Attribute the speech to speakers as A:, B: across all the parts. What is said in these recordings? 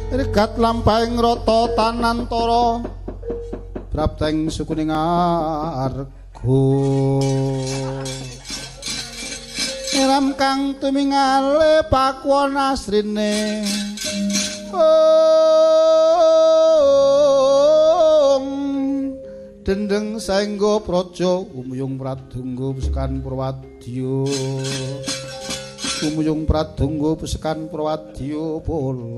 A: Regat lampahing rata tanantara prapteng sukuning arga Iram kang tumingale pakuwon asrine dendeng saengga praja umuyung pradonga pusekan Prawadya umuyung pradonga pusekan Prawadya bala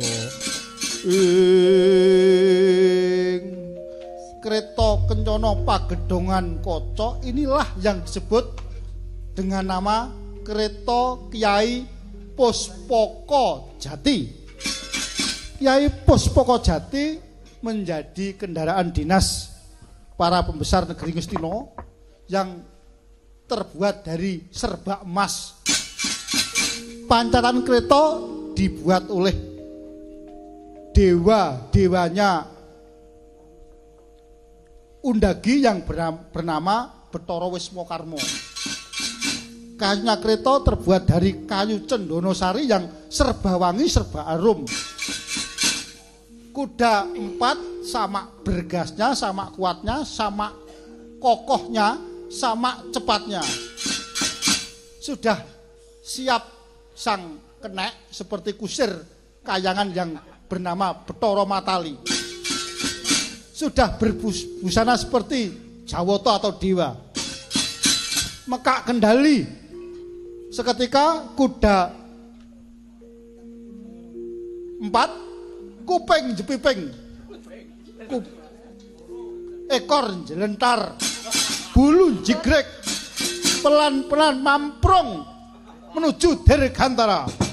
A: ing kreta kencana pagedhongan kaca inilah yang disebut dengan nama kereta Kyai Puspaka Jati. Kyai Puspaka Jati menjadi kendaraan dinas para pembesar negeri Ngastina yang terbuat dari serba emas. Pancatan kereta dibuat oleh dewa-dewanya Undagi yang bernama Bathara Wismakarma. Kayunya kereta terbuat dari kayu cendonosari yang serba wangi, serba arum. Kuda 4 sama bergasnya, sama kuatnya, sama kokohnya, sama cepatnya. Sudah siap sang kenek seperti kusir kayangan yang bernama Bathara Matali. Sudah berbusana seperti Jawata atau dewa. Mekak kendali. Seketika kuda 4 kuping jepiping. Ekor jelentar. Bulu jigrek. Pelan-pelan mamprong menuju Dirgantara.